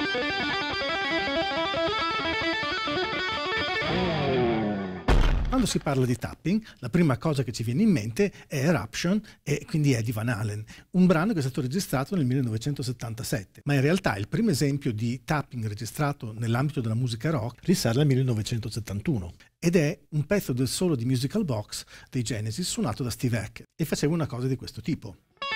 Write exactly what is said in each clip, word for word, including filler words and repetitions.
Quando si parla di tapping, la prima cosa che ci viene in mente è Eruption e quindi Eddie Van Halen, un brano che è stato registrato nel millenovecentosettantasette, ma in realtà il primo esempio di tapping registrato nell'ambito della musica rock risale al millenovecentosettantuno ed è un pezzo del solo di Musical Box dei Genesis suonato da Steve Hackett e faceva una cosa di questo tipo.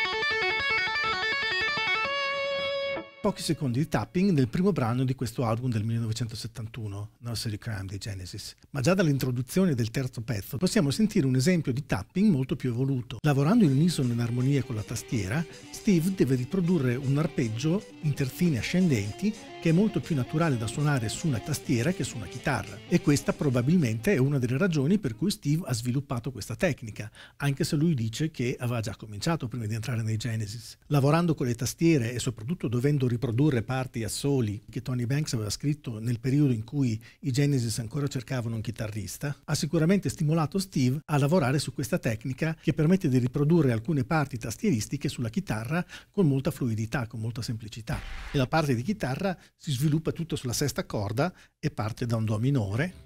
Pochi secondi di tapping nel primo brano di questo album del millenovecentosettantuno, Nursery Cryme dei Genesis. Ma già dall'introduzione del terzo pezzo possiamo sentire un esempio di tapping molto più evoluto. Lavorando in unisono in armonia con la tastiera, Steve deve riprodurre un arpeggio in terzine ascendenti che è molto più naturale da suonare su una tastiera che su una chitarra. E questa probabilmente è una delle ragioni per cui Steve ha sviluppato questa tecnica, anche se lui dice che aveva già cominciato prima di entrare nei Genesis. Lavorando con le tastiere e soprattutto dovendo riprodurre parti assoli che Tony Banks aveva scritto nel periodo in cui i Genesis ancora cercavano un chitarrista, ha sicuramente stimolato Steve a lavorare su questa tecnica che permette di riprodurre alcune parti tastieristiche sulla chitarra con molta fluidità, con molta semplicità. E la parte di chitarra si sviluppa tutto sulla sesta corda e parte da un do minore.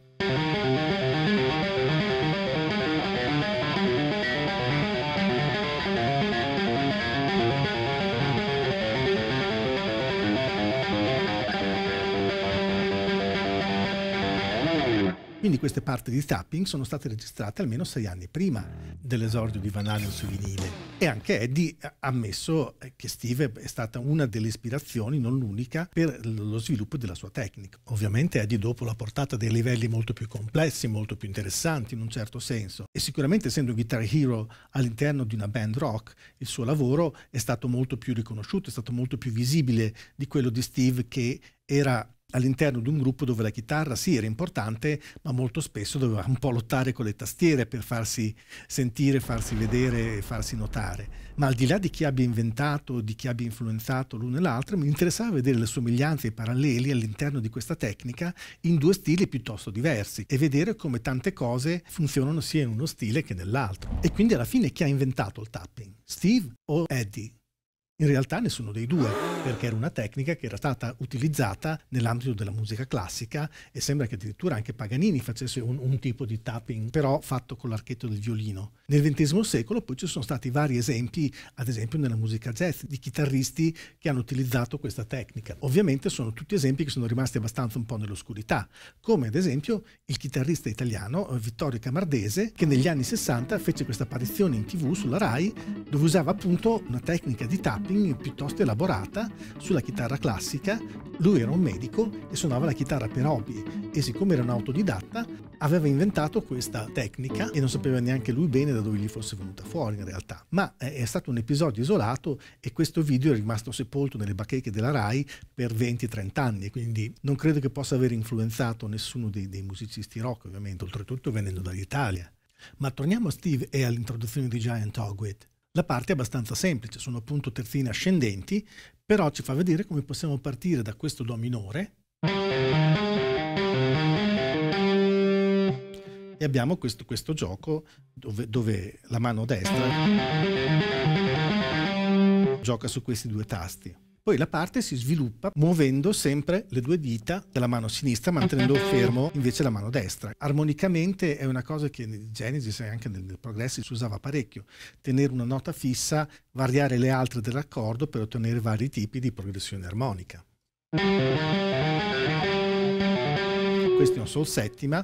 Quindi queste parti di tapping sono state registrate almeno sei anni prima dell'esordio di Van Halen su vinile. E anche Eddie ha ammesso che Steve è stata una delle ispirazioni, non l'unica, per lo sviluppo della sua tecnica. Ovviamente Eddie dopo l'ha portata a dei livelli molto più complessi, molto più interessanti in un certo senso. E sicuramente essendo Guitar Hero all'interno di una band rock, il suo lavoro è stato molto più riconosciuto, è stato molto più visibile di quello di Steve, che era all'interno di un gruppo dove la chitarra sì era importante, ma molto spesso doveva un po' lottare con le tastiere per farsi sentire, farsi vedere e farsi notare. Ma al di là di chi abbia inventato, di chi abbia influenzato l'uno e l'altro, mi interessava vedere le somiglianze e i paralleli all'interno di questa tecnica in due stili piuttosto diversi e vedere come tante cose funzionano sia in uno stile che nell'altro. E quindi alla fine chi ha inventato il tapping? Steve o Eddie? In realtà nessuno dei due, perché era una tecnica che era stata utilizzata nell'ambito della musica classica e sembra che addirittura anche Paganini facesse un, un tipo di tapping, però fatto con l'archetto del violino. Nel ventesimo secolo poi ci sono stati vari esempi, ad esempio nella musica jazz, di chitarristi che hanno utilizzato questa tecnica. Ovviamente sono tutti esempi che sono rimasti abbastanza un po' nell'oscurità, come ad esempio il chitarrista italiano Vittorio Camardese, che negli anni sessanta fece questa apparizione in tv sulla Rai, dove usava appunto una tecnica di tapping piuttosto elaborata sulla chitarra classica. Lui era un medico e suonava la chitarra per hobby e siccome era un autodidatta aveva inventato questa tecnica e non sapeva neanche lui bene da dove gli fosse venuta fuori in realtà, ma è stato un episodio isolato e questo video è rimasto sepolto nelle bacheche della Rai per venti trenta anni, quindi non credo che possa aver influenzato nessuno dei, dei musicisti rock, ovviamente, oltretutto venendo dall'Italia. Ma torniamo a Steve e all'introduzione di Giant Hogweed. La parte è abbastanza semplice, sono appunto terzine ascendenti, però ci fa vedere come possiamo partire da questo do minore e abbiamo questo, questo gioco dove, dove la mano destra gioca su questi due tasti. Poi la parte si sviluppa muovendo sempre le due dita della mano sinistra, mantenendo fermo invece la mano destra. Armonicamente è una cosa che nel Genesis e anche nel Progressive si usava parecchio, tenere una nota fissa, variare le altre dell'accordo per ottenere vari tipi di progressione armonica. Questo è un sol settima.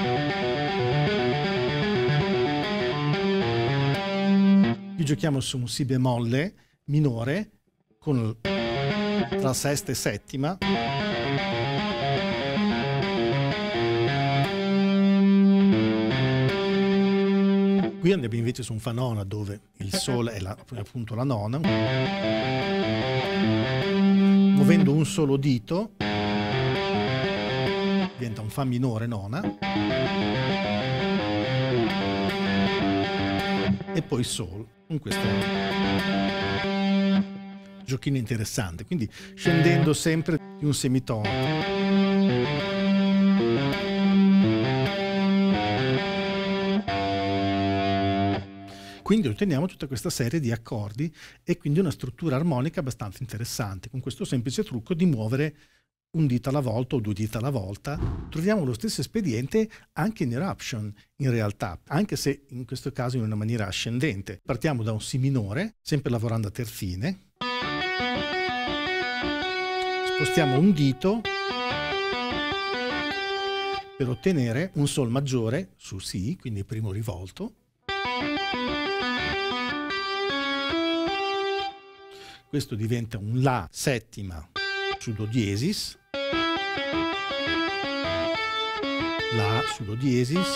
Qui giochiamo su un si bemolle minore con tra sesta e settima. Qui andiamo invece su un fa nona dove il sol è la, appunto la nona. Muovendo un solo dito diventa un fa minore nona e poi sol con questo giochino interessante, quindi scendendo sempre di un semitono. Quindi otteniamo tutta questa serie di accordi e quindi una struttura armonica abbastanza interessante, con questo semplice trucco di muovere un dito alla volta o due dita alla volta, troviamo lo stesso espediente anche in Eruption, in realtà, anche se in questo caso in una maniera ascendente. Partiamo da un Si minore, sempre lavorando a terzine, spostiamo un dito per ottenere un Sol maggiore su Si, quindi primo rivolto. Questo diventa un La settima su Do diesis, La su Do diesis,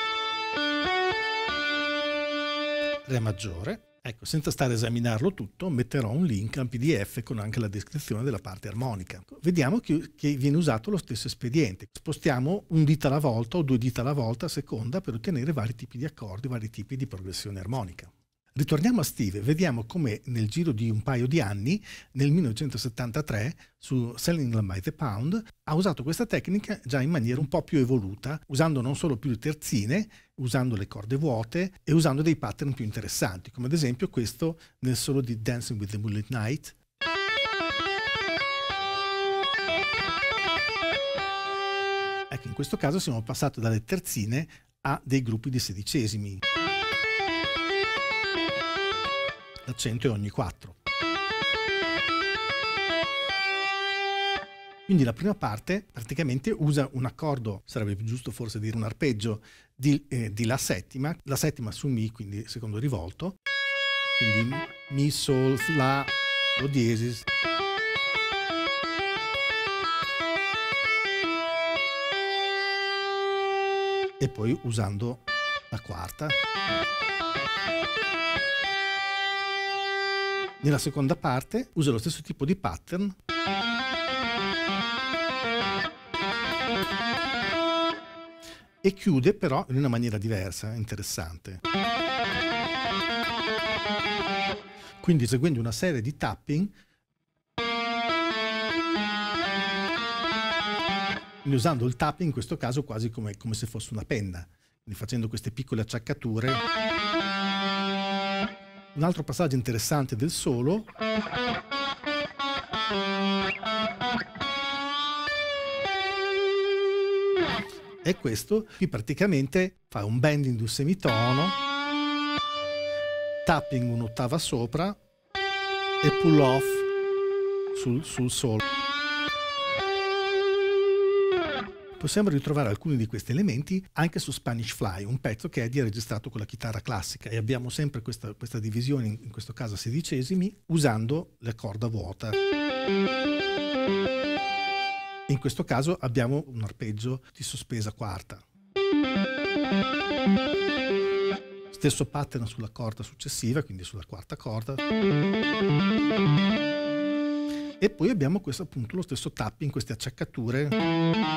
Re maggiore. Ecco, senza stare a esaminarlo tutto, metterò un link al P D F con anche la descrizione della parte armonica. Vediamo che, che viene usato lo stesso espediente. Spostiamo un dito alla volta o due dita alla volta a seconda per ottenere vari tipi di accordi, vari tipi di progressione armonica. Ritorniamo a Steve e vediamo come nel giro di un paio di anni, nel millenovecentosettantatré, su Selling by the Pound, ha usato questa tecnica già in maniera un po' più evoluta, usando non solo più le terzine, usando le corde vuote e usando dei pattern più interessanti, come ad esempio questo nel solo di Dancing with the Moonlit Night. Ecco, in questo caso siamo passati dalle terzine a dei gruppi di sedicesimi. L'accento è ogni quattro. Quindi la prima parte praticamente usa un accordo, sarebbe più giusto forse dire un arpeggio di, eh, di La settima, La settima su Mi, quindi secondo rivolto, quindi Mi, Sol, La, Do diesis, e poi usando la quarta. Nella seconda parte usa lo stesso tipo di pattern e chiude però in una maniera diversa, interessante. Quindi seguendo una serie di tapping, quindi usando il tapping in questo caso quasi come, come se fosse una penna, quindi facendo queste piccole acciaccature. Un altro passaggio interessante del solo è questo, qui praticamente fa un bending di un semitono, tapping un'ottava sopra e pull off sul, sul solo. Possiamo ritrovare alcuni di questi elementi anche su Spanish Fly, un pezzo che Eddie ha registrato con la chitarra classica, e abbiamo sempre questa, questa divisione, in questo caso a sedicesimi, usando la corda vuota. In questo caso abbiamo un arpeggio di sospesa quarta. Stesso pattern sulla corda successiva, quindi sulla quarta corda. E poi abbiamo questo appunto lo stesso tapping, queste acciaccature, che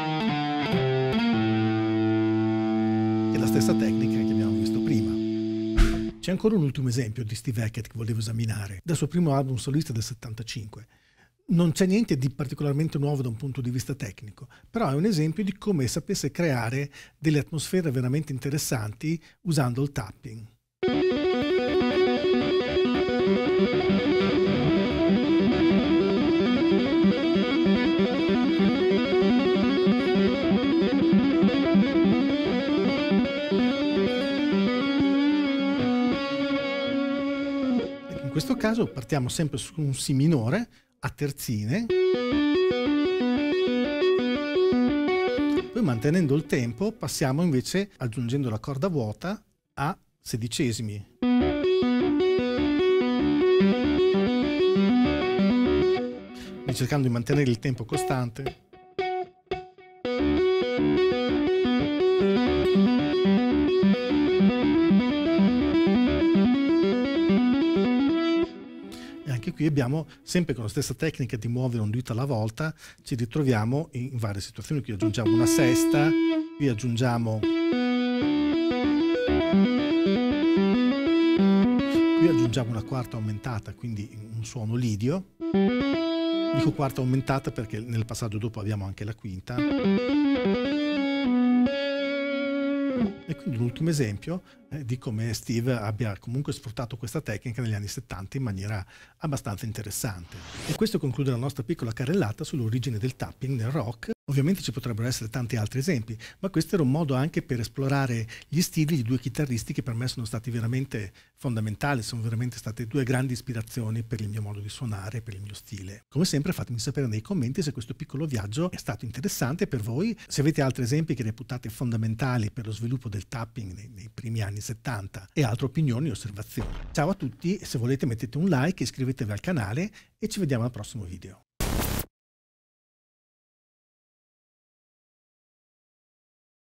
è la stessa tecnica che abbiamo visto prima. C'è ancora un ultimo esempio di Steve Hackett che volevo esaminare, dal suo primo album solista del settantacinque. Non c'è niente di particolarmente nuovo da un punto di vista tecnico, però è un esempio di come sapesse creare delle atmosfere veramente interessanti usando il tapping. In questo caso partiamo sempre su un Si minore a terzine, poi mantenendo il tempo passiamo invece, aggiungendo la corda vuota, a sedicesimi. E cercando di mantenere il tempo costante. Qui abbiamo sempre con la stessa tecnica di muovere un dito alla volta, ci ritroviamo in varie situazioni. Qui aggiungiamo una sesta, qui aggiungiamo qui aggiungiamo una quarta aumentata, quindi un suono lidio. Dico quarta aumentata perché nel passaggio dopo abbiamo anche la quinta. E quindi un ultimo esempio eh, di come Steve abbia comunque sfruttato questa tecnica negli anni settanta in maniera abbastanza interessante. E questo conclude la nostra piccola carrellata sull'origine del tapping nel rock. Ovviamente ci potrebbero essere tanti altri esempi, ma questo era un modo anche per esplorare gli stili di due chitarristi che per me sono stati veramente fondamentali, sono veramente state due grandi ispirazioni per il mio modo di suonare, per il mio stile. Come sempre fatemi sapere nei commenti se questo piccolo viaggio è stato interessante per voi, se avete altri esempi che reputate fondamentali per lo sviluppo del tapping nei, nei primi anni settanta e altre opinioni e osservazioni. Ciao a tutti e se volete mettete un like, iscrivetevi al canale e ci vediamo al prossimo video.